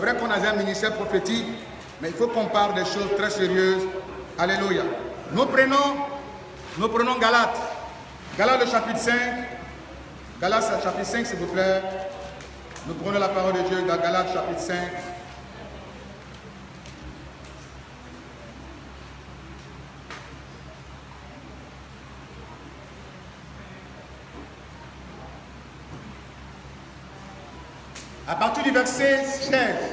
vrai qu'on a un ministère prophétique, mais il faut qu'on parle des choses très sérieuses. Alléluia. Nous prenons Galates. Galates le chapitre 5. Galates le chapitre 5, s'il vous plaît. Nous prenons la parole de Dieu dans Galates chapitre 5. À partir du verset 16.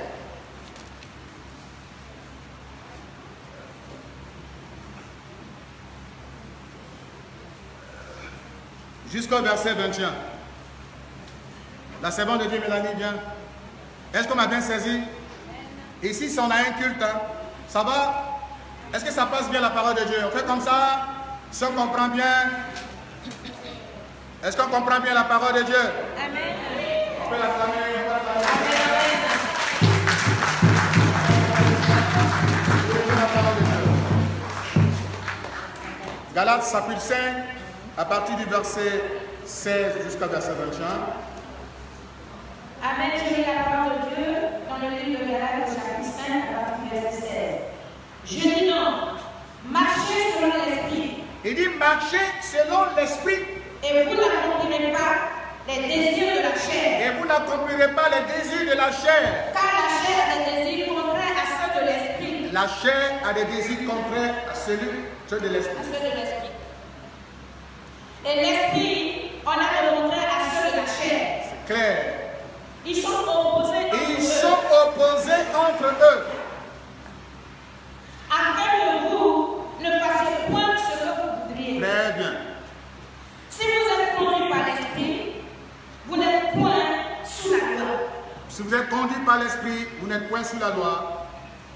Jusqu'au verset 21. La servante de Dieu, Mélanie, vient. Est-ce qu'on m'a bien saisi? Ici, si on a un culte, hein, ça va? Est-ce que ça passe bien la parole de Dieu? On fait comme ça? Si on comprend bien? Est-ce qu'on comprend bien la parole de Dieu? Amen. On peut l'acclamer. Galates chapitre 5, à partir du verset 16 jusqu'au verset 21. Amen, je lis la parole de Dieu dans le livre de Galates chapitre 5, à partir du verset 16. Je dis non, marchez selon l'esprit. Il dit marchez selon l'esprit. Et vous n'accomplirez pas les désirs de la chair. Et vous n'accomplirez pas les désirs de la chair. Car la chair a des désirs contraires à ceux de l'esprit. La chair a des désirs contraires à ceux de l'esprit. Et l'esprit en a le contraire à ceux de la chair. C'est clair. Ils sont opposés entre eux. Afin que vous ne fassiez point ce que vous voudriez. Très bien. Si vous êtes conduit par l'esprit, vous n'êtes point sous la loi. Si vous êtes conduit par l'esprit, vous n'êtes point sous la loi.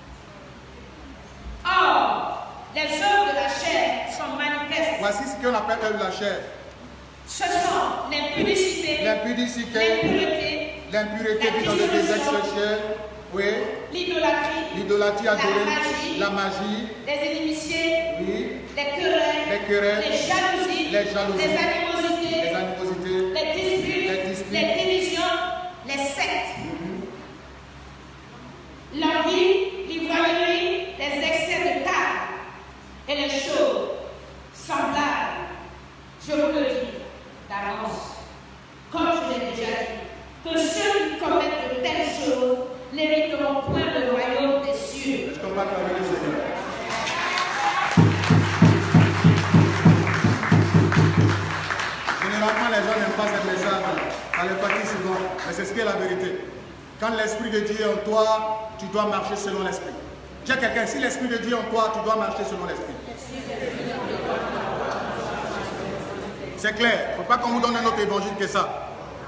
Or, les œuvres de la chair sont manifestes. Voici ce qu'on appelle œuvres de la chair. Ce sont l'impudicité, l'impureté, dans le désert sexuel, oui, l'idolâtrie adorée, la magie, les inimitiés, oui, les querelles, les jalousies, les animosités, les disputes, les divisions, les sectes, l'envie, l'ivrognerie, les excès de table et les choses semblables. Je vous le dis d'avance, comme je l'ai déjà dit, que ceux qui commettent de telles choses n'hériteront point le royaume des cieux. Est-ce qu'on va parler du Seigneur? Généralement, les gens n'aiment pas cette message. Ça les fatigue souvent, mais c'est ce qui est la vérité. Quand l'Esprit de Dieu est en toi, tu dois marcher selon l'Esprit. Dis à quelqu'un, si l'Esprit de Dieu est en toi, tu dois marcher selon l'Esprit. C'est clair. Il ne faut pas qu'on vous donne un autre évangile que ça.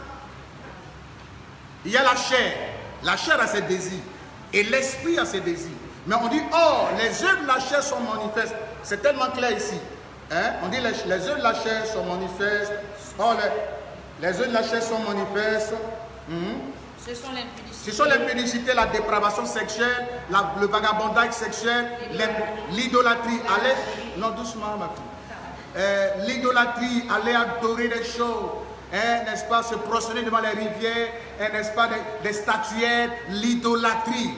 Il y a la chair. La chair a ses désirs. Et l'esprit a ses désirs. Mais on dit, oh, les œuvres de la chair sont manifestes. C'est tellement clair ici. Hein? On dit, les œuvres de la chair sont manifestes. Oh, les œuvres de la chair sont manifestes. Ce sont l'impudicité. Ce sont l'impudicité, la dépravation sexuelle, le vagabondage sexuel, l'idolâtrie. Allez, non, doucement, ma fille. L'idolâtrie, aller adorer des choses, n'est-ce pas, se prosterner devant les rivières, n'est-ce pas, des statuettes, l'idolâtrie.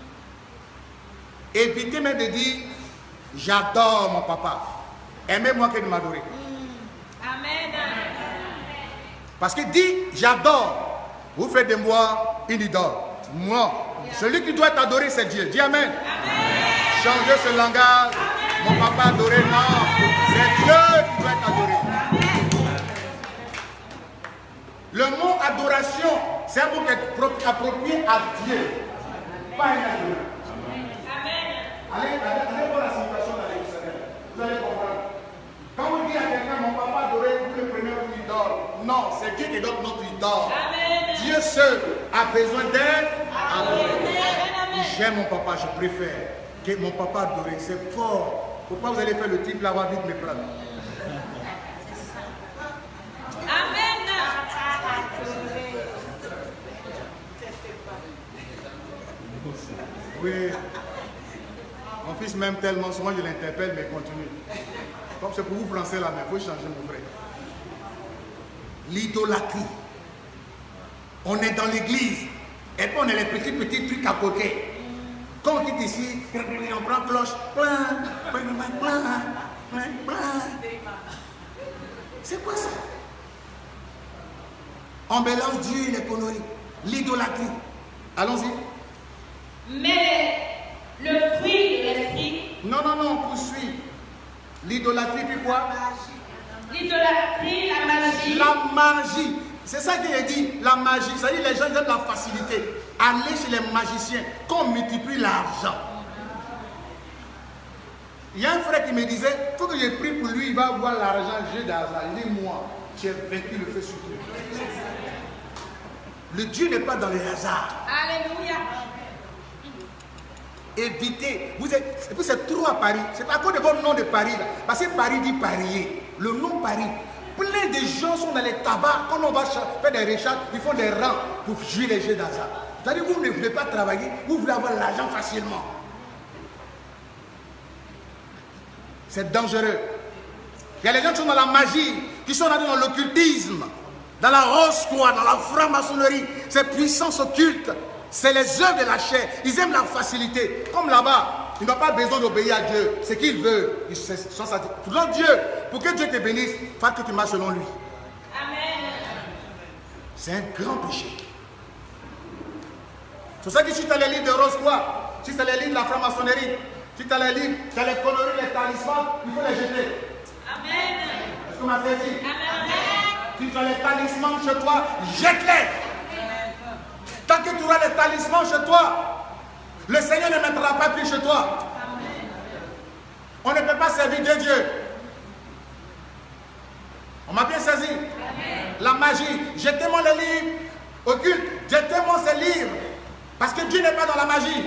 Évitez même de dire, j'adore mon papa. Aimez-moi que de m'adorer. Amen. Parce qu'il dit, j'adore. Vous faites de moi une idole. Moi, celui qui doit être adoré, c'est Dieu. Dis Amen. Changez ce langage. Mon papa adoré, non. C'est Dieu qui doit être adoré. Le mot adoration, c'est un mot qui est approprié à Dieu. Pas un adorateur. Allez voir la situation dans l'Église. Vous allez comprendre. Quand vous dites à quelqu'un, mon papa adoré, vous le prenez comme une idole. Non, c'est Dieu qui donne notre idole. Dieu seul a besoin d'être adoré. J'aime mon papa, je préfère que mon papa adoré. C'est fort. Pourquoi vous allez faire le type là-bas, vite me prendre? Amen. Oui. Mon fils m'aime tellement, souvent je l'interpelle, mais continue. Comme c'est pour vous français là, mais il faut changer mon frère. L'idolâtrie. On est dans l'église. Et puis on a les petits trucs à côté. Quand on quitte ici, on prend cloche, plein. C'est quoi ça? On mélange Dieu et les conneries, l'idolâtrie. Allons-y. Mais le fruit de l'esprit. Non, poursuit. L'idolâtrie, puis quoi? L'idolâtrie, la magie. La magie. C'est ça qu'il a dit, la magie. C'est-à-dire les gens aiment la facilité. Aller chez les magiciens, qu'on multiplie l'argent. Il y a un frère qui me disait, il faut que je prie pour lui, il va avoir l'argent, jeu d'argent. Il dit, moi, j'ai vaincu le feu sur tout. Le Dieu n'est pas dans les hasards. Alléluia. Évitez. Et puis c'est trop à Paris. C'est à cause de votre nom de Paris. Là. Parce que Paris dit parier. Le nom Paris. Plein de gens sont dans les tabacs. Quand on va faire des recherches, ils font des rangs pour jouer les jeux d'hasard. C'est-à-dire que vous ne voulez pas travailler, vous voulez avoir l'argent facilement. C'est dangereux. Il y a les gens qui sont dans la magie, qui sont dans l'occultisme, dans la rose-croix, dans la franc-maçonnerie. Ces puissances occultes, c'est les œuvres de la chair. Ils aiment la facilité. Comme là-bas, ils n'ont pas besoin d'obéir à Dieu. Ce qu'il veut, ils sont satisfaits. Pour Dieu, pour que Dieu te bénisse, il faut que tu marches selon lui. Amen. C'est un grand péché. C'est pour ça que si tu as les livres de rose-croix, si tu as les livres de la franc-maçonnerie, si tu as les livres, tu as les conneries, les talismans, il faut les jeter. Amen. Est-ce qu'on m'a fait dit? Amen. Si tu as les talismans chez toi, jette-les. Tant que tu auras les talismans chez toi, le Seigneur ne mettra pas plus chez toi. On ne peut pas servir Dieu. On m'a bien saisi. La magie, jetez-moi les livres occultes, jetez-moi ces livres. Parce que Dieu n'est pas dans la magie.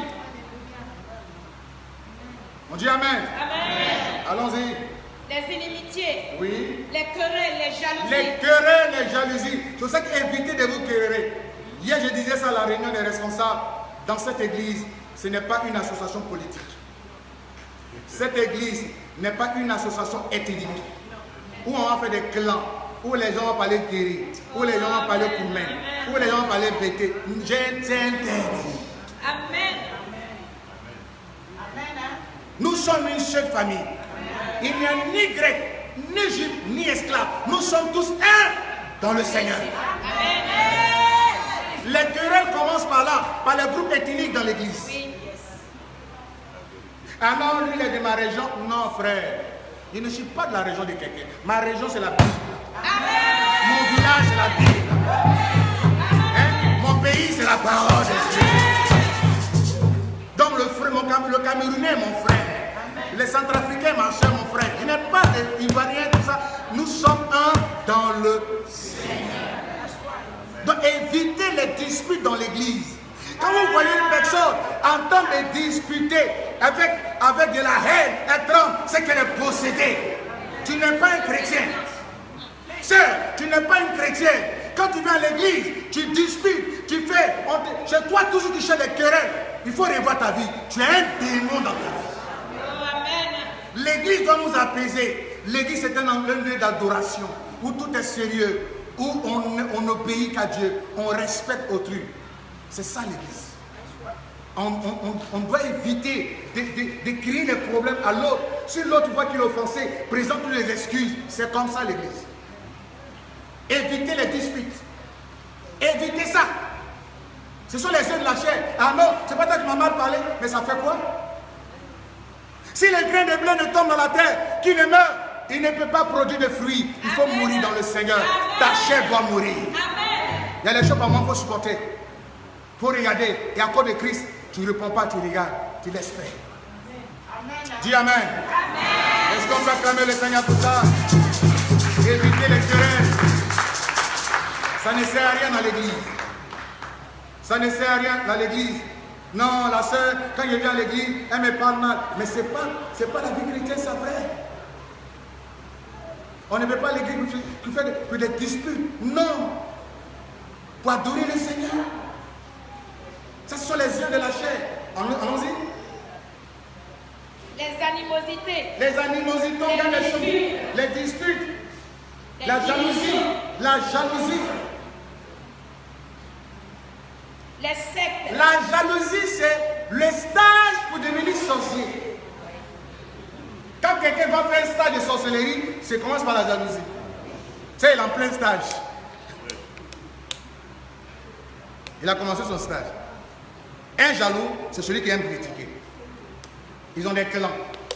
On dit Amen. Amen. Allons-y. Les inimitiés. Oui. Les querelles, les jalousies. Les querelles, les jalousies. C'est pour ça qu'évitez de vous quereller. Hier, je disais ça à la réunion des responsables. Dans cette église, ce n'est pas une association politique. Cette église n'est pas une association ethnique. Où on va faire des clans. Où les gens vont parler guéri. Où les gens vont parler courmain. Où les gens vont parler bêté. J'ai interdit. Amen. Nous sommes une seule famille. Il n'y a ni grec, ni juif, ni esclave. Nous sommes tous un dans le Seigneur. Les querelles commencent par là, par les groupes ethniques dans l'église. Ah non, lui il est de ma région. Non frère, je ne suis pas de la région de quelqu'un. Ma région c'est la Bible. Mon village c'est la Bible. Hein? Mon pays c'est la parole de Dieu. Donc le Camerounais est mon frère. Les Centrafricains, ma soeur, mon frère. Je n'ai pas d'Ivoiriens, tout ça. Nous sommes un dans le Seigneur. Donc évitez les disputes dans l'église. Quand vous voyez une personne en train de disputer avec de la haine étrange, c'est qu'elle est possédée. Tu n'es pas un chrétien. Sœur, tu n'es pas une chrétienne. Quand tu viens à l'église, tu disputes, tu fais. Chez toi, toujours tu cherches les querelles. Il faut revoir ta vie. Tu as un démon dans ta vie. L'église doit nous apaiser. L'église c'est un lieu d'adoration où tout est sérieux, où on obéit qu'à Dieu, on respecte autrui. C'est ça l'église. On doit éviter de créer des problèmes à l'autre. Si l'autre voit qu'il est offensé, présente les excuses. C'est comme ça l'église. Évitez les disputes. Évitez ça. Ce sont les yeux de la chair. Ah non, c'est pas toi qui m'as mal parlé, mais ça fait quoi? Si le grain de blé ne tombe dans la terre, qui ne meurt, il ne peut pas produire de fruits. Il faut mourir dans le Seigneur. Ta chair doit mourir. Il y a les choses par moi qu'il faut supporter. Il faut regarder. Et à cause de Christ, tu ne réponds pas, tu regardes. Tu laisses faire. Dis Amen. Est-ce qu'on peut acclamer le Seigneur pour ça? Éviter les querelles. Ça ne sert à rien dans l'église. Ça ne sert à rien dans l'église. Non, la sœur, quand je viens à l'église, elle me parle mal. Mais ce n'est pas la vie chrétienne, c'est vrai. On ne veut pas l'église qui fait des disputes. Non. Pour adorer le Seigneur. Ça, ce sont les yeux de la chair. Allons-y. Les animosités. Les animosités, les disputes. La jalousie. La jalousie. Les sectes. Ça commence par la jalousie. Tu sais, il est en plein stage. Il a commencé son stage. Un jaloux, c'est celui qui aime critiquer. Ils ont des clans.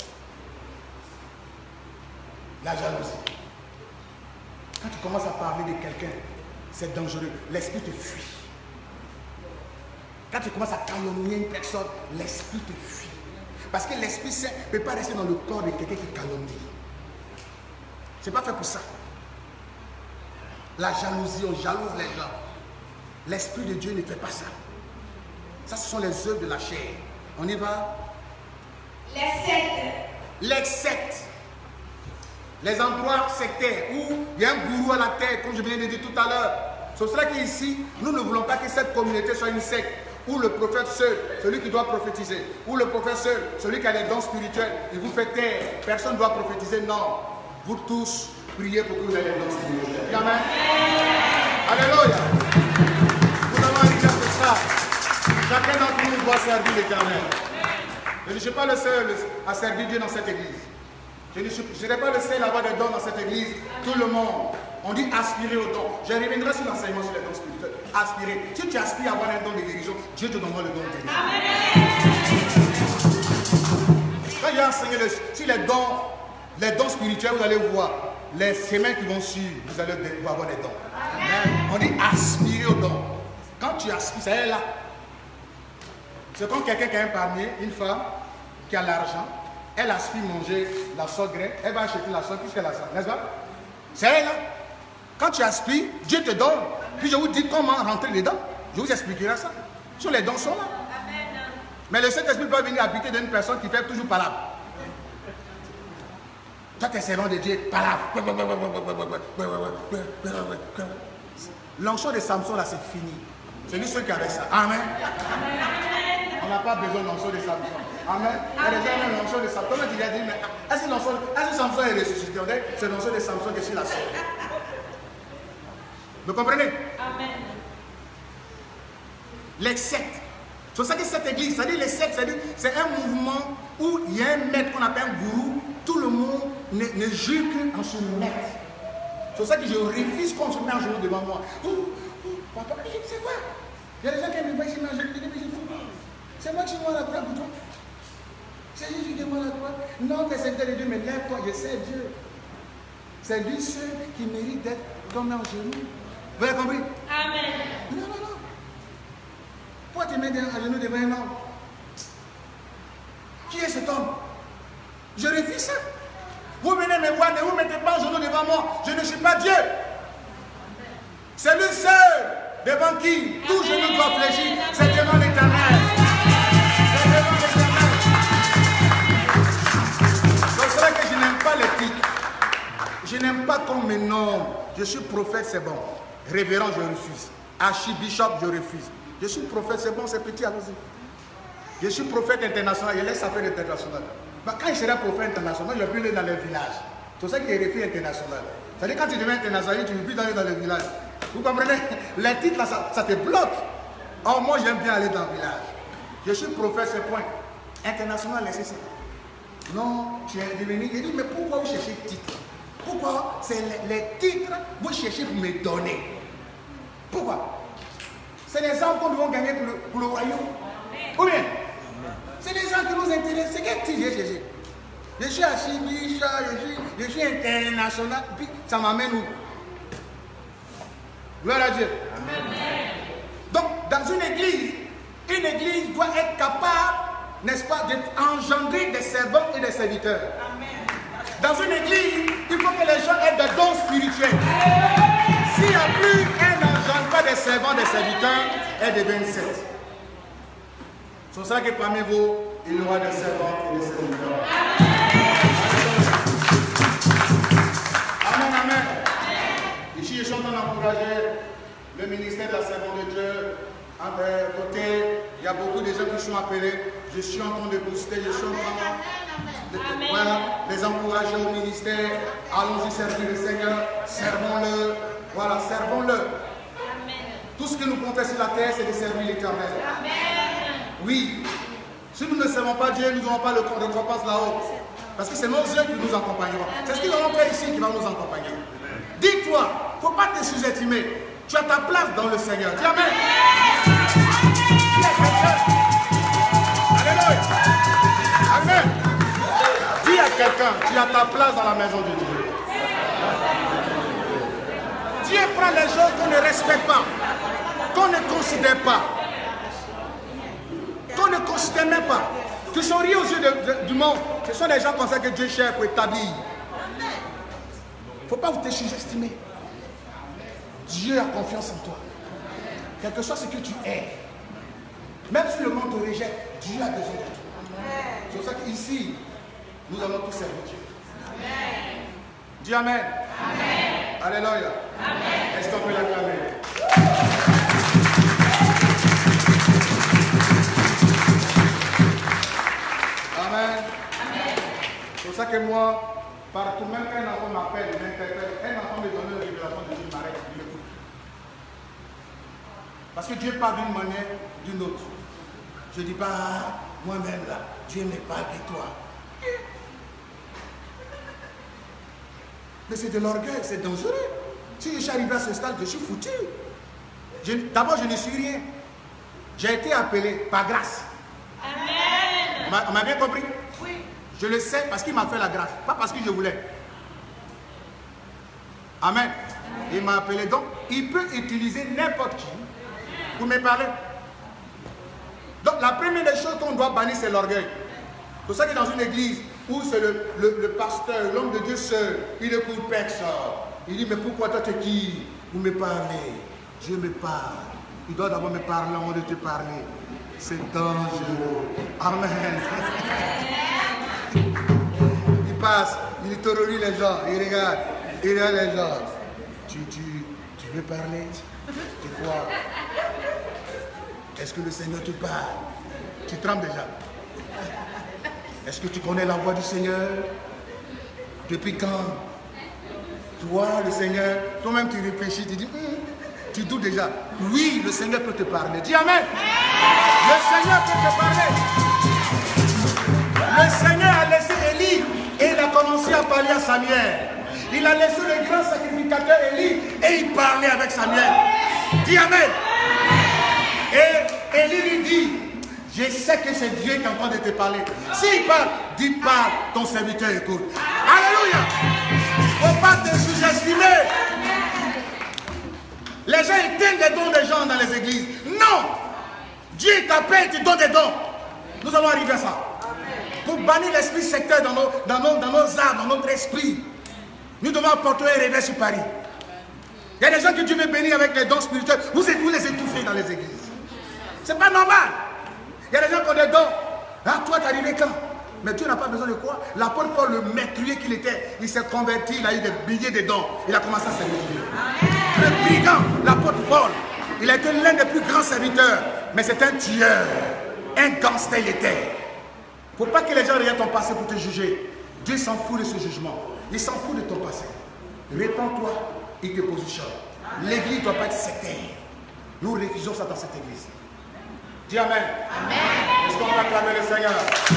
La jalousie. Quand tu commences à parler de quelqu'un, c'est dangereux. L'esprit te fuit. Quand tu commences à calomnier une personne, l'esprit te fuit. Parce que l'Esprit Saint ne peut pas rester dans le corps de quelqu'un qui calomnie. Ce n'est pas fait pour ça. La jalousie, on jalouse les gens. L'Esprit de Dieu ne fait pas ça. Ça, ce sont les œuvres de la chair. On y va. Les sectes. Les sectes. Les endroits sectaires où il y a un gourou à la tête, comme je viens de dire tout à l'heure. C'est pour cela qu'ici, nous ne voulons pas que cette communauté soit une secte où le prophète seul, celui qui doit prophétiser, ou le prophète seul, celui qui a les dons spirituels, il vous fait taire. Personne ne doit prophétiser. Non. Vous tous, priez pour que vous ayez les dons spirituels. Amen. Alléluia. Nous avons un exemple de ça. Chacun d'entre nous doit servir l'Éternel. Je ne suis pas le seul à servir Dieu dans cette église. Je ne serai pas le seul à avoir des dons dans cette église. Tout le monde. On dit aspirer aux dons. Je reviendrai sur l'enseignement sur les dons spirituels. Aspirer. Si tu aspires à avoir un don de guérison, Dieu te donnera le don de guérison. Quand j'ai enseigné sur les dons spirituels, vous allez voir les semaines qui vont suivre, vous allez avoir des dons. Amen. On dit aspirer aux dons. Quand tu aspires, ça est là. C'est comme quelqu'un qui a un palmier, une femme qui a l'argent, elle aspire manger la sauce graine, elle va acheter la sauce puisqu'elle a ça, n'est-ce pas? C'est elle là. Quand tu aspires, Dieu te donne. Puis je vous dis comment rentrer dedans. Je vous expliquerai ça. Sur les dons sont là. Mais le Saint-Esprit peut venir habiter d'une personne qui fait toujours palabre. Toi, tu es servant de Dieu, palabre. L'onction de Samson là, c'est fini. C'est lui seul qui avait ça. Amen. On n'a pas besoin de l'onction de Samson. Amen. Il y a des gens qui ont l'onction de Samson. Comment tu as dit, mais est-ce que Samson est ressuscité? C'est l'onction de Samson que je suis la seule. Vous comprenez? Amen. Les sectes. C'est ça que cette église, c'est-à-dire les sectes, c'est un mouvement où il y a un maître qu'on appelle un gourou. Tout le monde ne jure qu'en ce maître. C'est ça que je refuse qu'on se met en genoux devant moi. Papa, c'est quoi? Il y a des gens qui me voient ici, mais je dis, mais je fous. C'est moi qui suis moi la croix pour toi. C'est Jésus qui est moi la croix. Non, tu es serviteur de Dieu, mais lève-toi, je sais Dieu. C'est lui seul qui mérite d'être tombé en genoux. Vous avez compris? Amen. Non. Pourquoi tu mets à genoux devant un homme? Qui est cet homme? Je refuse ça. Vous venez me voir, ne vous mettez pas en genoux devant moi. Je ne suis pas Dieu. C'est lui seul devant qui tout genou doit fléchir. C'est devant l'Éternel. C'est devant l'Éternel. C'est pour cela que je n'aime pas les titres. Je n'aime pas qu'on me nomme. Je suis prophète, c'est bon. Révérend, je refuse. Archibishop, je refuse. Je suis prophète, c'est bon, c'est petit, allons-y. Je suis prophète international, je laisse affaire internationale. Quand il sera prophète international, je ne vais plus aller dans les villages. C'est ça qui est refus international. C'est-à-dire quand tu deviens international, tu ne veux plus aller dans les villages. Vous comprenez? Les titres, là, ça te bloque. Or, moi, j'aime bien aller dans le village. Je suis prophète, c'est point. International, laissez ça. Non, tu es devenu. Il dit, mais pourquoi vous cherchez titre? Pourquoi c'est les titres vous cherchez pour me donner? Pourquoi? C'est les âmes qu'on doit gagner pour le royaume. Ou bien? C'est les gens qui nous intéressent. C'est quel titre j'ai cherché? Je suis archibishop, je suis international. Puis ça m'amène où? Gloire à Dieu. Amen. Donc, dans une église doit être capable, n'est-ce pas, d'engendrer des servants et des serviteurs. Amen. Dans une église, il faut que les gens aient des dons spirituels. S'il n'y a plus, elle n'engendre pas des servants, des serviteurs, elle devient une secte. C'est pour ça que parmi vous, il y aura des servants et des serviteurs. Amen, amen. Ici, je suis en train d'encourager le ministère de la servante de Dieu. À côté, il y a beaucoup de gens qui sont appelés. Je suis en train de booster, je suis en train de voilà, les encourager au ministère. Allons-y servir le Seigneur, servons-le. Voilà, servons-le. Tout ce que nous comptons sur la terre, c'est de servir l'Éternel. Oui. Si nous ne servons pas Dieu, nous n'aurons pas le récompense là-haut. Parce que c'est nos yeux qui nous accompagneront. C'est ce qu'ils allons faire ici qui va nous accompagner. Dis-toi, il ne faut pas te sous-estimer. Tu as ta place dans le Seigneur. Dis Amen. Alléluia. Amen. Dis à quelqu'un, tu as ta place dans la maison de Dieu. Dieu prend les choses qu'on ne respecte pas, qu'on ne considère pas, qu'on ne considère même pas, qui sont riés aux yeux du monde. Ce sont des gens comme ça que Dieu cherche pour établir. Il ne faut pas vous te sous-estimer. Dieu a confiance en toi. Quel que soit ce que tu es, même si le monde te rejette, Dieu a besoin de toi. C'est pour ça qu'ici, nous allons tous servir Dieu. Amen. Dis Amen. Amen. Alléluia. Amen. Est-ce qu'on peut l'acclamer? Amen. C'est pour ça que moi, partout, même quand un enfant m'appelle, m'interpelle, un enfant me donne une révélation de Dieu, il m'arrête, il m'écoute. Parce que Dieu parle d'une manière, d'une autre. Je ne dis pas, moi-même là, Dieu n'est pas avec toi. Mais c'est de l'orgueil, c'est dangereux. Si je suis arrivé à ce stade, je suis foutu. D'abord, je ne suis rien. J'ai été appelé par grâce. Amen. On m'a bien compris? Oui. Je le sais parce qu'il m'a fait la grâce, pas parce que je voulais. Amen. Il m'a appelé, donc il peut utiliser n'importe qui pour me parler. Donc la première des choses qu'on doit bannir, c'est l'orgueil. C'est pour ça que dans une église où c'est le pasteur, l'homme de Dieu seul, il écoute personne. Il dit, mais pourquoi toi tu es qui? Vous me parlez. Dieu me parle. Il doit d'abord me parler avant de te parler. C'est dangereux. Amen. Il passe, il terrorise les gens, il regarde les gens. Tu veux parler? Tu crois? Est-ce que le Seigneur te parle? Tu trembles déjà. Est-ce que tu connais la voix du Seigneur? Depuis quand? Toi, le Seigneur, toi-même tu réfléchis, tu dis, tu doutes déjà. Oui, le Seigneur peut te parler. Dis Amen. Le Seigneur peut te parler. Le Seigneur a laissé Élie et il a commencé à parler à Samuel. Il a laissé le grand sacrificateur Élie et il parlait avec Samuel. Dis Amen. Et Élie lui dit, je sais que c'est Dieu qui est en train de te parler. S'il parle, dis pas, ton serviteur écoute. Alléluia. Il ne faut pas te sous-estimer. Les gens éteignent les dons des gens dans les églises. Non. Dieu t'appelle, tu donnes des dons. Nous allons arriver à ça. Pour bannir l'esprit sectaire dans nos âmes, dans notre esprit, nous devons apporter un réveil sur Paris. Il y a des gens que Dieu veut bénir avec les dons spirituels. Vous les étouffez dans les églises. C'est pas normal. Il y a des gens qui ont des dons. Ah, toi, t'es arrivé quand? Mais Dieu n'a pas besoin de quoi? L'apôtre Paul, le meurtrier qu'il était, il s'est converti, il a eu des billets de dons. Il a commencé à servir Dieu. Le brigand, l'apôtre Paul, il a été l'un des plus grands serviteurs. Mais c'est un tueur. Un gangster, il était. Il ne faut pas que les gens regardent ton passé pour te juger. Dieu s'en fout de ce jugement. Il s'en fout de ton passé. Répands-toi, il te positionne. L'église ne doit pas être sectaire. Nous refusons ça dans cette église. Dis Amen. Amen. Est-ce qu'on va acclamer le Seigneur?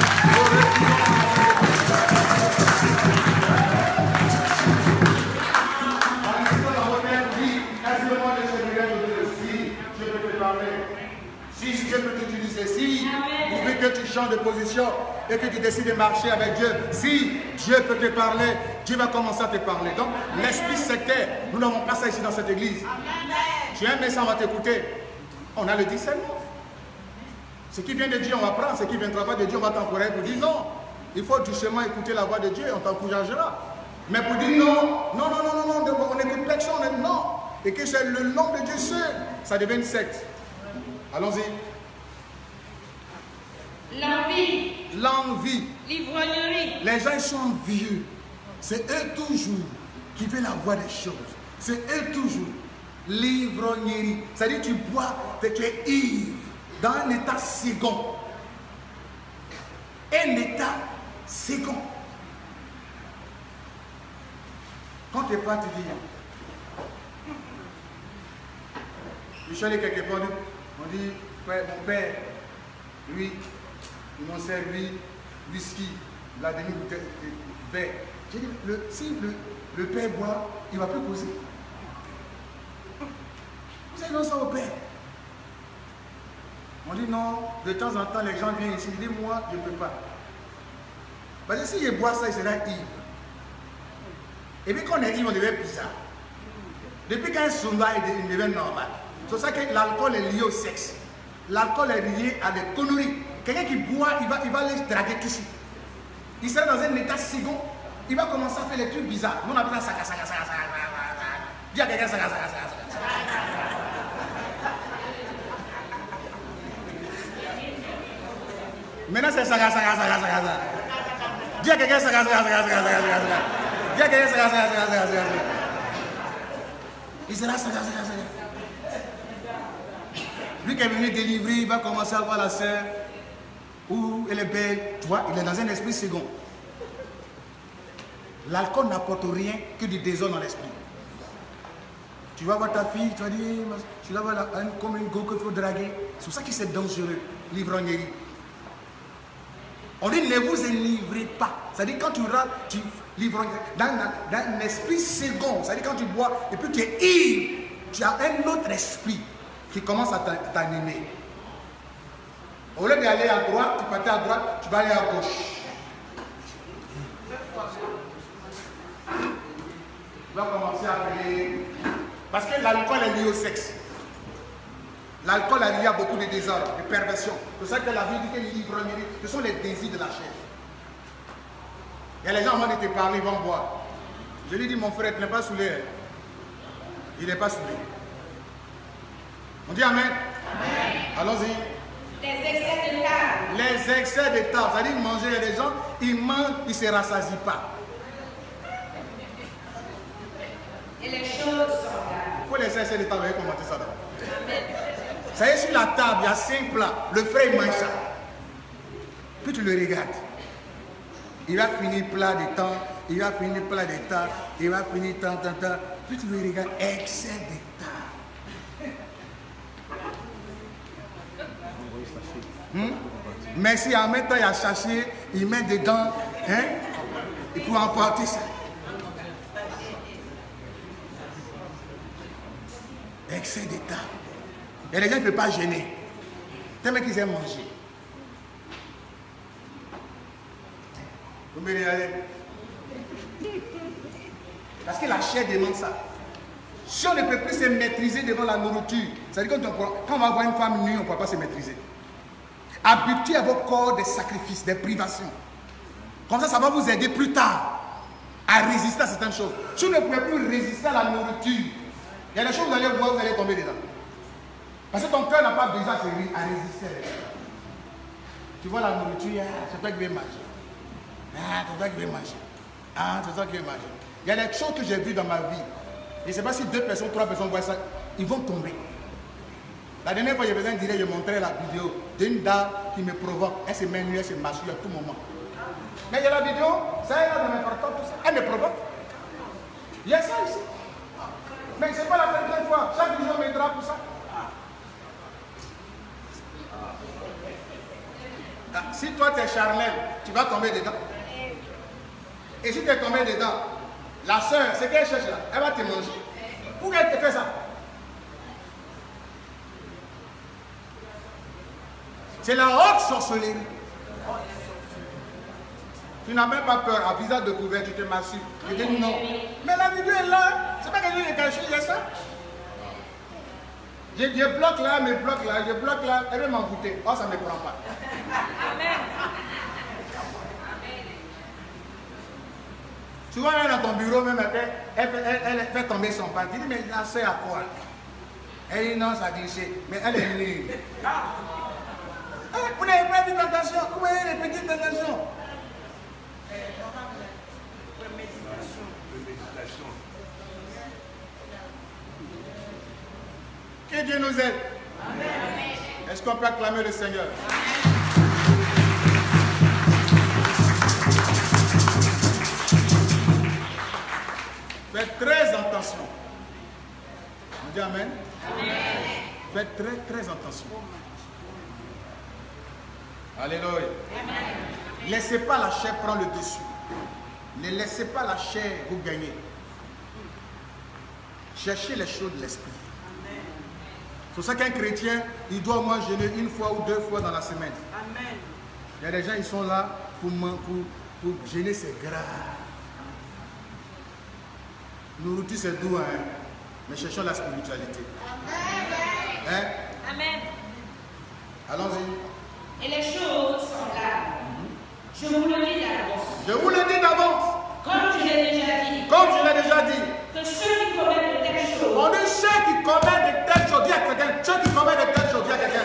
Si Dieu peut te parler, si Dieu peut t'utiliser, si vous voulez que tu changes de position et que tu décides de marcher avec Dieu, si Dieu peut te parler, Dieu va commencer à te parler. Donc l'esprit sectaire, nous n'avons pas ça ici dans cette église. Tu as un message, on va t'écouter. On a le discernement. Ce qui vient de Dieu, on va prendre. Ce qui ne viendra pas de Dieu, on va t'encourager pour dire non. Il faut doucement écouter la voix de Dieu, on t'encouragera. Mais pour dire non, on n'écoute personne, non. Et que c'est le nom de Dieu seul, ça devient une secte. Allons-y. L'envie. L'envie. L'ivrognerie. Les gens, ils sont envieux. C'est eux toujours qui veulent avoir des choses. C'est eux toujours. L'ivrognerie. C'est-à-dire tu bois, tu es ivre. Dans un état second. Un état second. Quand tu es pas, tu dis. Je suis allé quelque part, on dit, mon père, lui, ils m'ont servi whisky. la demi-bouteille de verre. J'ai dit, si le père boit, il ne va plus causer. Vous avez non ça au père. On dit non, de temps en temps, les gens viennent ici, ils disent, moi, je ne peux pas. Parce que si je bois ça, il sera ivre. Et puis quand on est ivre, on devient bizarre. Depuis qu'un sonda, il devient normal. C'est pour ça que l'alcool est lié au sexe. L'alcool est lié à des conneries. Quelqu'un qui boit, il va aller draguer tout de suite. Il sera dans un état second, il va commencer à faire des trucs bizarres. Nous on appelle ça saga. Dis à quelqu'un saga. Maintenant c'est saga. Dis à quelqu'un saga. Dis à quelqu'un saga. Il sera saga. Lui qui est venu délivrer, il va commencer à voir la sœur. Où elle est belle, tu vois, il est dans un esprit second. L'alcool n'apporte rien que du désordre dans l'esprit. Tu vas voir ta fille, tu vas dire, tu vas voir comme une go qu'il faut draguer. C'est pour ça que c'est dangereux, l'ivrognerie. On dit ne vous enivrez pas. C'est-à-dire quand tu rentres, l'ivrognerie, dans un esprit second, c'est-à-dire quand tu bois et puis tu es ivre, tu as un autre esprit qui commence à t'animer. Au lieu d'aller à droite, tu partais à droite, tu vas aller à gauche. Tu vas commencer à appeler. Parce que l'alcool est lié au sexe. L'alcool est lié à beaucoup de désordres, de perversions. C'est ça que la vie dit que l'ivrognerie, ce sont les désirs de la chair. Il y a les gens, avant de te parler, ils vont boire. Je lui dis, mon frère, tu n'es pas saoulé. Il n'est pas saoulé. On dit Amen. Allons-y. Les excès de table. Les excès de table, c'est-à-dire manger, il y a des gens, ils mangent, ils ne se rassasient pas. Et les choses sont là. Il faut les excès de table, vous allez commenter ça d'abord. Ça y est, sur la table, il y a 5 plats. Le frère, il mange ça. Puis tu le regardes. Il va finir plat de temps, il va finir plat de temps, il va finir tant. Puis tu le regardes, excès de table. Mais si en même temps il y a cherché, il met dedans, hein, il peut emporter ça. Excès d'état. Et les gens ne peuvent pas gêner. Tellement qu'ils aiment manger. Vous me regardez. Parce que la chair demande ça. Si on ne peut plus se maîtriser devant la nourriture, c'est-à-dire quand on va voir une femme nue, on ne peut pas se maîtriser. Habituez à vos corps des sacrifices, des privations. Comme ça, ça va vous aider plus tard à résister à certaines choses. Si vous ne pouvez plus résister à la nourriture, il y a des choses que vous allez voir, vous allez tomber dedans. Parce que ton cœur n'a pas besoin à résister. Tu vois la nourriture, c'est toi qui veux manger. C'est toi qui veux manger. C'est toi qui veux manger. Il y a des choses que j'ai vues dans ma vie. Je ne sais pas si 2 personnes, 3 personnes voient ça, ils vont tomber. La dernière fois, j'ai besoin de dire, je montrais la vidéo d'une dame qui me provoque. Elle se met nue, elle se massue à tout moment. Mais il y a la vidéo, ça est là dans mes portables, tout ça. Elle me provoque. Il y a ça ici. Mais ce n'est pas la première fois. Chaque jour, on mettra pour ça. Si toi, tu es charnel, tu vas tomber dedans. Et si tu es tombé dedans, la soeur, c'est qu'elle cherche là, elle va te manger. Pourquoi elle te fait ça? C'est la haute sorcellerie. Tu n'as même pas peur, à visage de couvert, tu te massures. Je dis non. Mais la vidéo est là. C'est pas que je l'ai caché, il y a ça. Je bloque là, je bloque là, elle veut m'en goûter. Oh, ça ne me prend pas. Amen. Souvent, elle est dans ton bureau, même, elle fait tomber son pain. Tu dis, mais la sœur à quoi? Elle dit non, ça glisse. Mais elle est nulle. Vous n'avez pas vu tentation? Comment est les petites tentations? Que Dieu nous aide. Est-ce qu'on peut acclamer le Seigneur? Faites très attention. On dit Amen. Faites très attention. Alléluia. Laissez pas la chair prendre le dessus. Ne laissez pas la chair vous gagner. Cherchez les choses de l'esprit. C'est pour ça qu'un chrétien, il doit au moins jeûner 1 fois ou 2 fois dans la semaine. Amen. Il y a des gens, ils sont là pour jeûner, c'est grave. Nourriture, c'est doux, hein? Mais cherchons la spiritualité. Amen. Hein? Amen. Allons-y. Et les choses sont là. Je vous le dis d'avance. Je vous le dis d'avance. Comme je l'ai déjà dit. Comme je l'ai déjà dit. Que ceux qui commettent de telles choses. On dit ceux qui commettent de telles choses. Dis à quelqu'un. Ceux qui commettent de telles choses. Dis à quelqu'un.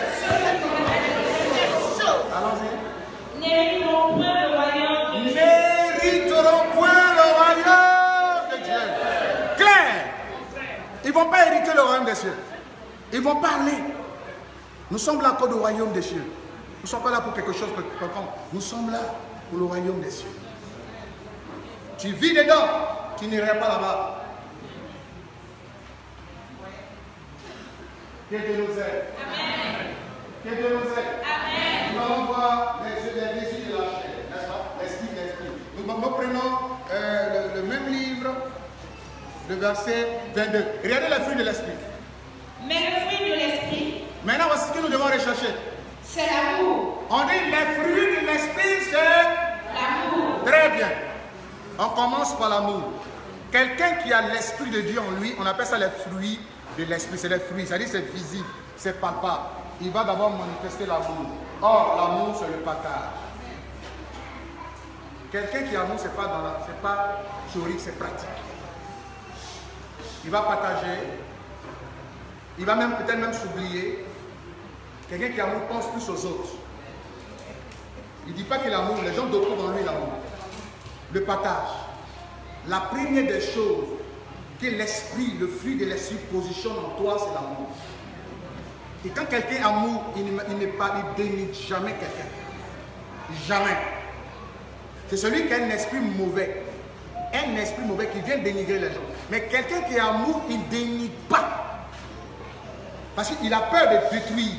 Allons-y. N'hériteront point le royaume de Dieu. N'hériteront point le royaume de Dieu. Claire. Ils ne vont pas hériter le royaume des cieux. Ils vont parler. Nous sommes là pour le royaume des cieux. Nous ne sommes pas là pour quelque chose. Nous sommes là pour le royaume des cieux. Tu vis dedans, tu n'iras pas là-bas. Que Dieu nous aide. Amen. Que Dieu nous aide. Amen. Nous allons voir les désirs de la chair, n'est-ce pas? L'esprit, l'esprit. Nous prenons le même livre, le verset 22. Regardez les fruits de l'esprit. Mais le fruit de l'esprit. Maintenant, voici ce que nous devons rechercher. C'est l'amour. On dit les fruits de l'esprit, c'est l'amour. Très bien. On commence par l'amour. Quelqu'un qui a l'esprit de Dieu en lui, on appelle ça les fruits de l'esprit. C'est les fruits, c'est-à-dire c'est visible, c'est palpable. Il va d'abord manifester l'amour. Or, l'amour, c'est le partage. Quelqu'un qui a l'amour, c'est pas théorique, c'est pratique. Il va partager. Il va même peut-être même s'oublier. Quelqu'un qui a l'amour pense plus aux autres. Il ne dit pas que l'amour, les gens découvrent en lui l'amour. Le partage. La première des choses que l'esprit, le fruit de l'esprit positionne en toi, c'est l'amour. Et quand quelqu'un a amour, il ne dénigre jamais quelqu'un. Jamais. C'est celui qui a un esprit mauvais. Un esprit mauvais qui vient dénigrer les gens. Mais quelqu'un qui a amour, il ne dénigre pas. Parce qu'il a peur de détruire.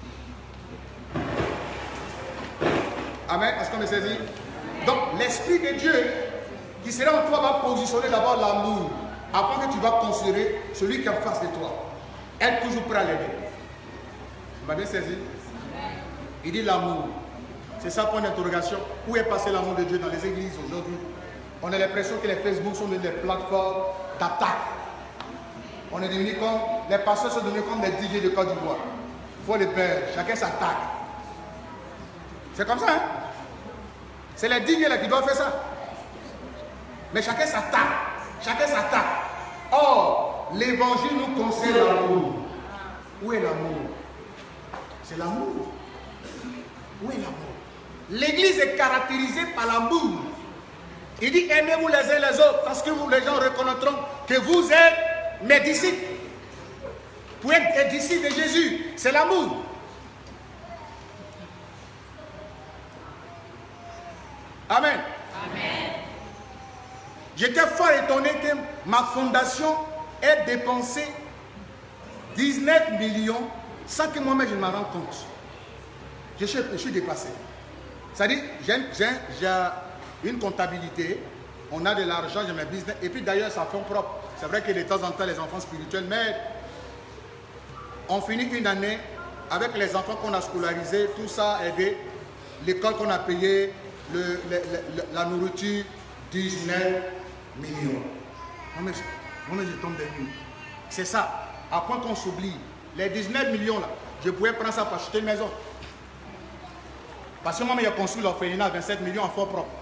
Amen. Est-ce qu'on me saisit? Donc, l'Esprit de Dieu qui sera en toi va positionner d'abord l'amour. Après que tu vas considérer celui qui est en face de toi. Être toujours prêt à l'aider. Tu m'as bien saisi? Il dit l'amour. C'est ça point d'interrogation. Où est passé l'amour de Dieu dans les églises aujourd'hui? On a l'impression que les Facebook sont des plateformes d'attaque. On est devenu comme, les pasteurs sont devenus comme des DJ de Côte d'Ivoire. Il faut les perdre. Chacun s'attaque. C'est comme ça, hein? C'est les dignes là qui doivent faire ça. Mais chacun s'attaque. Chacun s'attaque. Or, l'évangile nous conseille l'amour. Où est l'amour? C'est l'amour. Où est l'amour? L'église est caractérisée par l'amour. Il dit aimez-vous les uns les autres parce que vous, les gens reconnaîtront que vous êtes mes disciples. Pour être disciples de Jésus, c'est l'amour. Amen. Amen. J'étais fort étonné que ma fondation ait dépensé 19 millions sans que moi-même je ne m'en rende compte. Je suis dépassé. C'est-à-dire, j'ai une comptabilité, on a de l'argent, j'ai mes business, et puis d'ailleurs, ça fait propre. C'est vrai que de temps en temps, les enfants spirituels, mais on finit une année avec les enfants qu'on a scolarisés, tout ça a aidé, l'école qu'on a payée, la nourriture, 19 millions. Moi, je tombe des nues. C'est ça. À point qu'on s'oublie. Les 19 millions là, je pouvais prendre ça pour acheter une maison. Parce que moi, j'ai construit l'orphelinat à 27 millions en fonds propres.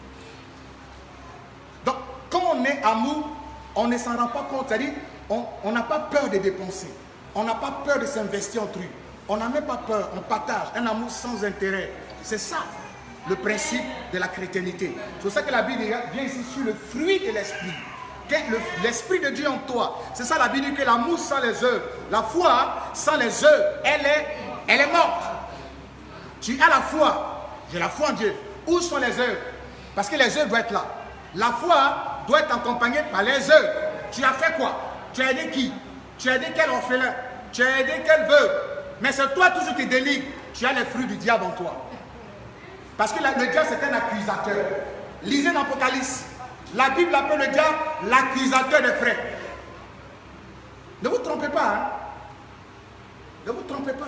Donc, quand on est amour, on ne s'en rend pas compte. C'est-à-dire, on n'a pas peur de dépenser. On n'a pas peur de s'investir en trucs. On n'a même pas peur. On partage un amour sans intérêt. C'est ça, le principe de la chrétienté. C'est pour ça que la Bible vient ici sur le fruit de l'esprit. L'esprit de Dieu en toi. C'est ça la Bible dit que l'amour sans les œuvres. La foi sans les œuvres, elle est morte. Tu as la foi. J'ai la foi en Dieu. Où sont les œuvres? Parce que les œuvres doivent être là. La foi doit être accompagnée par les œuvres. Tu as fait quoi? Tu as aidé qui? Tu as aidé quel orphelin? Tu as aidé quel veuve? Mais c'est toi toujours qui dénigre. Tu as les fruits du diable en toi. Parce que le diable, c'est un accusateur. Lisez l'Apocalypse. La Bible appelle le diable l'accusateur des frères. Ne vous trompez pas. Hein? Ne vous trompez pas.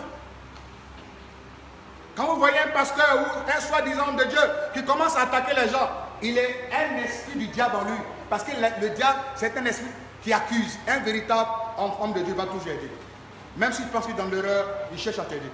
Quand vous voyez un pasteur ou un soi-disant de Dieu qui commence à attaquer les gens, il est un esprit du diable en lui. Parce que le diable, c'est un esprit qui accuse. Un véritable homme de Dieu va toujours aider. Même s'il pense qu'il est dans l'erreur, il cherche à t'aider.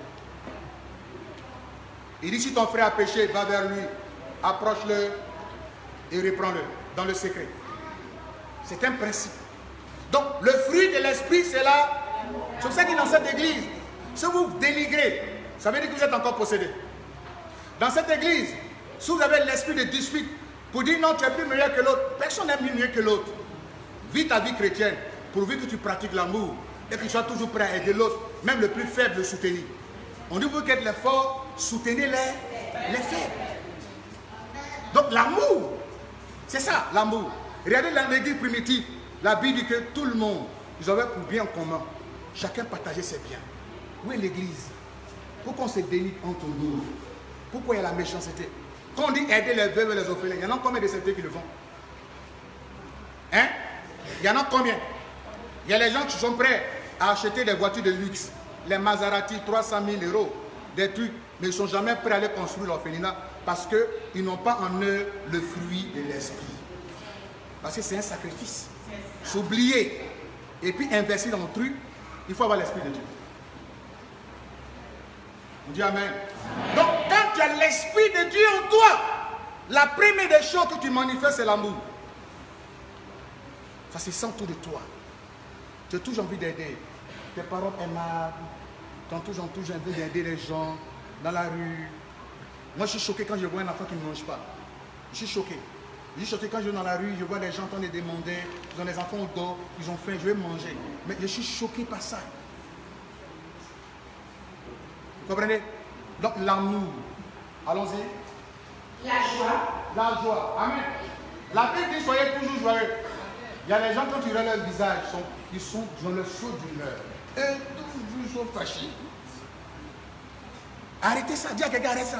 Il dit, si ton frère a péché, va vers lui, approche-le et reprends-le dans le secret. C'est un principe. Donc, le fruit de l'esprit, c'est là. C'est pour ça qu'il est dans cette église. Si vous dénigrez, ça veut dire que vous êtes encore possédé. Dans cette église, si vous avez l'esprit de dispute, pour dire non, tu es plus meilleur que l'autre, personne n'est mieux que l'autre. Vis ta vie chrétienne, pourvu que tu pratiques l'amour et que tu sois toujours prêt à aider l'autre, même le plus faible, le soutenir. On dit, vous qui êtes les forts, soutenez les faibles. Donc l'amour, c'est ça, l'amour. Regardez l'église primitive, la Bible dit que tout le monde, ils avaient pour bien en commun. Chacun partageait ses biens. Où est l'église? Pourquoi on se dénigre entre nous? Pourquoi il y a la méchanceté? Quand on dit aider les veuves et les orphelins, il y en a combien de secteurs qui le font? Hein? Il y en a combien? Il y a les gens qui sont prêts à acheter des voitures de luxe, les Maserati, 300 000 euros, des trucs, mais ils ne sont jamais prêts à aller construire l'orphelinat parce qu'ils n'ont pas en eux le fruit de l'esprit. Parce que c'est un sacrifice. S'oublier et puis investir dans le truc, il faut avoir l'esprit de Dieu. On dit Amen. Amen. Donc quand tu as l'esprit de Dieu en toi, la première des choses que tu manifestes, c'est l'amour. Ça se sent tout de toi. Tu as toujours envie d'aider. Tes paroles aimables. Tu as toujours envie d'aider les gens dans la rue. Moi, je suis choqué quand je vois un enfant qui ne mange pas. Je suis choqué. Je suis choqué quand je vais dans la rue, je vois les gens en train de demander. Ils ont des enfants au dos, ils ont faim, je vais manger. Mais je suis choqué par ça. Vous comprenez? Donc l'amour. Allons-y. La joie. La joie. Amen. La Bible dit soyez toujours joyeux. Il y a les gens, quand tu regardes leur visage, ils sont dans le saut d'humeur. Et toujours fâchés. Arrêtez ça. Dis à quelqu'un, arrête ça.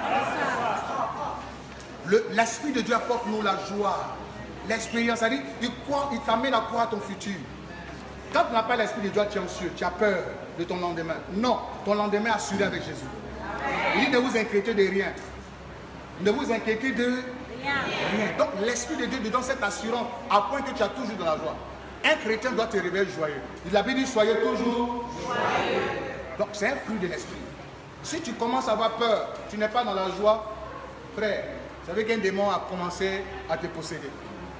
L'Esprit de Dieu apporte nous la joie. L'expérience, c'est-à-dire, il t'amène à croire à ton futur. Quand tu n'as pas l'Esprit de Dieu, tu es anxieux, tu as peur de ton lendemain. Non, ton lendemain est assuré avec Jésus. Il dit, ne vous inquiétez de rien. Ne vous inquiétez de rien. Donc l'Esprit de Dieu te donne cette assurance à point que tu as toujours de la joie. Un chrétien doit te réveiller joyeux. Il a bien dit, soyez toujours joyeux. Donc c'est un fruit de l'Esprit. Si tu commences à avoir peur, tu n'es pas dans la joie, frère, ça veut dire qu'un démon a commencé à te posséder.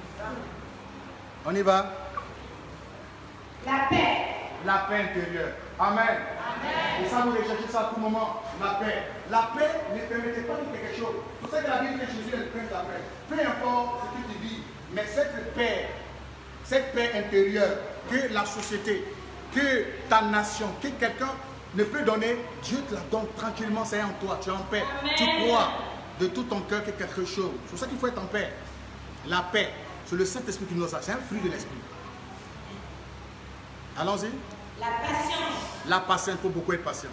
On y va? La paix. La paix intérieure. Amen. Amen. Et ça, vous recherchez ça à tout moment. La paix. La paix ne permettait pas de quelque chose. C'est pour ça que la Bible dit que Jésus est le prince de la paix. Peu importe ce que tu vis, mais cette paix intérieure que la société, que ta nation, que quelqu'un ne peut donner, Dieu te la donne tranquillement, c'est en toi. Tu es en paix. Amen. Tu crois de tout ton cœur que quelque chose. C'est pour ça qu'il faut être en paix. La paix, c'est le Saint-Esprit qui nous donne ça. C'est un fruit de l'Esprit. Allons-y. La patience. La patience, il faut beaucoup être patient.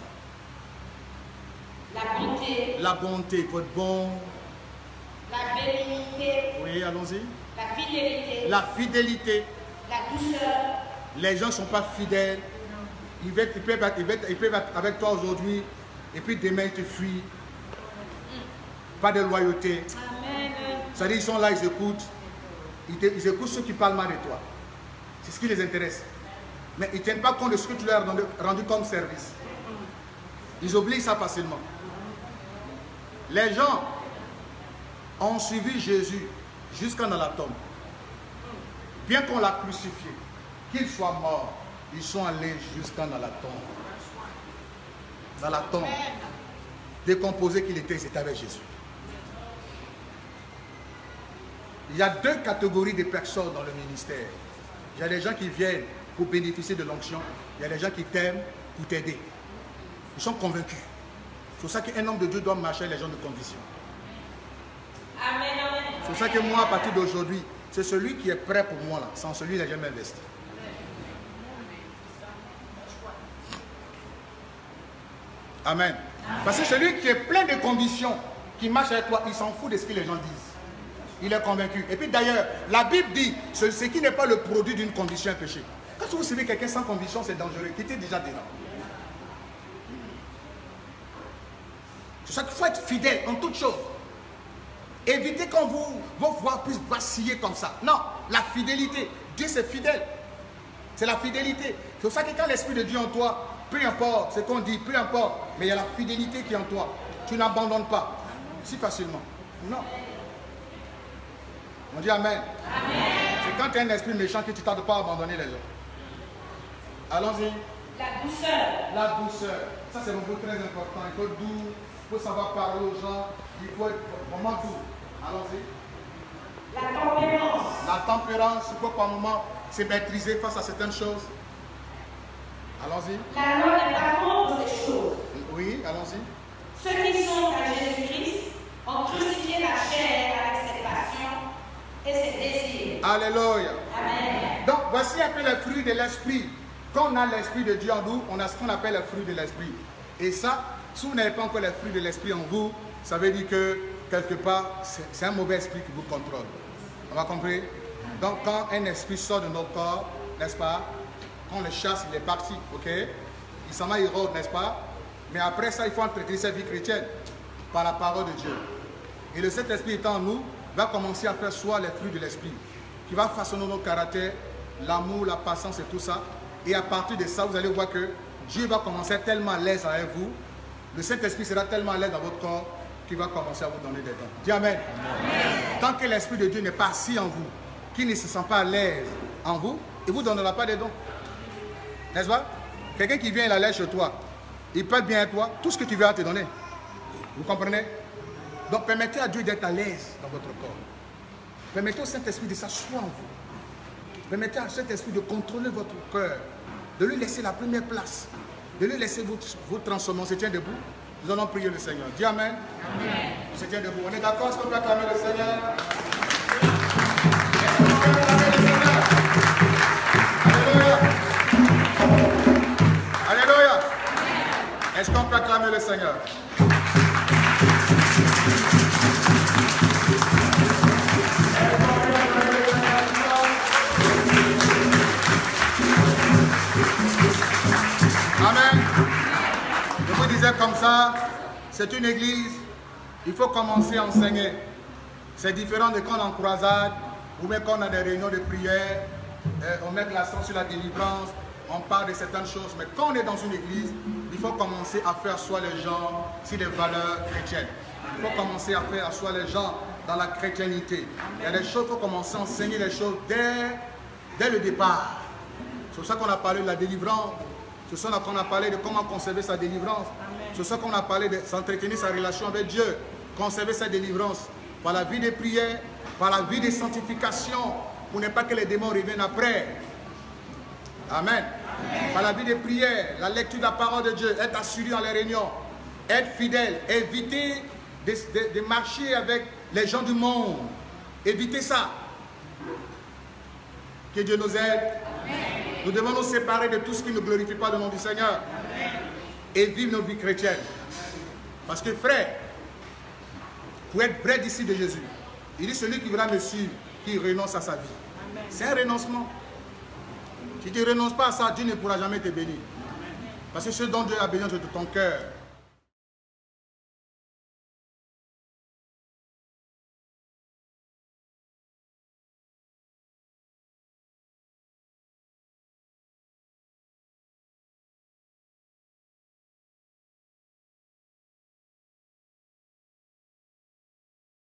La bonté. La bonté, il faut être bon. La bénignité. Oui, allons-y. La fidélité. La fidélité. La douceur. Les gens ne sont pas fidèles. Ils peuvent être avec toi aujourd'hui et puis demain ils te fuient. Pas de loyauté. Amen. C'est-à-dire ils sont là, ils écoutent. Ils écoutent ceux qui parlent mal de toi. C'est ce qui les intéresse. Mais ils ne tiennent pas compte de ce que tu leur as rendu comme service. Ils oublient ça facilement. Les gens ont suivi Jésus jusqu'à dans la tombe. Bien qu'on l'a crucifié, qu'il soit mort, ils sont allés jusqu'à dans la tombe. Dans la tombe. Décomposé qu'il était, c'était avec Jésus. Il y a deux catégories de personnes dans le ministère. Il y a des gens qui viennent pour bénéficier de l'onction. Il y a des gens qui t'aiment pour t'aider. Ils sont convaincus. C'est pour ça qu'un homme de Dieu doit marcher avec les gens de conviction. Amen, amen. C'est pour ça que moi, à partir d'aujourd'hui, c'est celui qui est prêt pour moi, là. Sans celui, il n'a jamais investi. Amen. Parce que celui qui est plein de convictions, qui marche avec toi, il s'en fout de ce que les gens disent. Il est convaincu. Et puis d'ailleurs, la Bible dit, ce qui n'est pas le produit d'une conviction est péché. Quand vous suivez quelqu'un sans conviction, c'est dangereux. Quittez déjà dedans. C'est ça qu'il faut être fidèle en toutes choses. Évitez qu'on vos voix puissent vaciller comme ça. Non, la fidélité. Dieu c'est fidèle. C'est la fidélité. C'est pour ça que quand l'Esprit de Dieu en toi, peu importe ce qu'on dit, peu importe, mais il y a la fidélité qui est en toi. Tu n'abandonnes pas si facilement. Non. On dit Amen. Amen. C'est quand tu as un esprit méchant que tu ne tardes pas à abandonner les autres. Allons-y. La douceur. La douceur. Ça c'est un mot très important. Il faut être doux, il faut savoir parler aux gens, il faut être vraiment doux. Allons-y. La tempérance. La tempérance, il faut par moment se maîtriser face à certaines choses. Allons-y. La loi n'est pas contre ces choses. Oui, allons-y. Ceux qui sont à Jésus-Christ ont crucifié la chair avec ses passions et ses désirs. Alléluia. Amen. Donc, voici un peu les fruits de l'esprit. Quand on a l'esprit de Dieu en nous, on a ce qu'on appelle les fruits de l'esprit. Et ça, si vous n'avez pas encore les fruits de l'esprit en vous, ça veut dire que, quelque part, c'est un mauvais esprit qui vous contrôle. On va comprendre? Donc, quand un esprit sort de notre corps, n'est-ce pas? Quand on le chasse, il est parti, ok? Il s'en va, il rôde, n'est-ce pas? Mais après ça, il faut entretenir sa vie chrétienne par la parole de Dieu. Et le Saint-Esprit étant en nous, va commencer à faire soi les fruits de l'esprit, qui va façonner notre caractère, l'amour, la patience et tout ça. Et à partir de ça, vous allez voir que Dieu va commencer à être tellement à l'aise avec vous. Le Saint-Esprit sera tellement à l'aise dans votre corps qu'il va commencer à vous donner des dons. Dis Amen. Amen. Tant que l'Esprit de Dieu n'est pas assis en vous, qu'il ne se sent pas à l'aise en vous, il ne vous donnera pas des dons. N'est-ce pas? Quelqu'un qui vient il a l'aise chez toi, il peut être bien à toi, tout ce que tu veux à te donner. Vous comprenez? Donc permettez à Dieu d'être à l'aise dans votre corps. Permettez au Saint-Esprit de s'asseoir en vous. Permettez à Saint-Esprit de contrôler votre cœur, de lui laisser la première place, de lui laisser vous transformer. On se tient debout. Nous allons prier le Seigneur. Dis Amen. Amen. On se tient debout. On est d'accord? Est-ce qu'on peut acclamer le Seigneur? Est-ce qu'on peut acclamer le Seigneur? Alléluia. Alléluia. Est-ce qu'on peut acclamer le Seigneur? Amen. Je vous disais comme ça, c'est une église, il faut commencer à enseigner. C'est différent de quand on est en croisade, ou même quand on a des réunions de prière, on met l'accent sur la délivrance, on parle de certaines choses. Mais quand on est dans une église, il faut commencer à faire asseoir les gens sur des valeurs chrétiennes. Il faut commencer à faire asseoir les gens dans la chrétiennité. Il y a des choses, il faut commencer à enseigner les choses dès le départ. C'est pour ça qu'on a parlé de la délivrance. C'est ça qu'on a parlé de comment conserver sa délivrance. C'est ça qu'on a parlé de s'entretenir sa relation avec Dieu. Conserver sa délivrance par la vie de prière, par la vie de sanctification, pour ne pas que les démons reviennent après. Amen. Amen. Par la vie de prière, la lecture de la parole de Dieu, être assuré dans les réunions, être fidèle, éviter de marcher avec les gens du monde. Évitez ça. Que Dieu nous aide. Amen. Nous devons nous séparer de tout ce qui ne glorifie pas le nom du Seigneur. Amen. Et vivre nos vies chrétiennes. Parce que frère, pour être vrai d'ici de Jésus, il dit celui qui voudra me suivre, qui renonce à sa vie. C'est un renoncement. Si tu ne renonces pas à ça, Dieu ne pourra jamais te bénir. Parce que ce dont Dieu a besoin, c'est de ton cœur.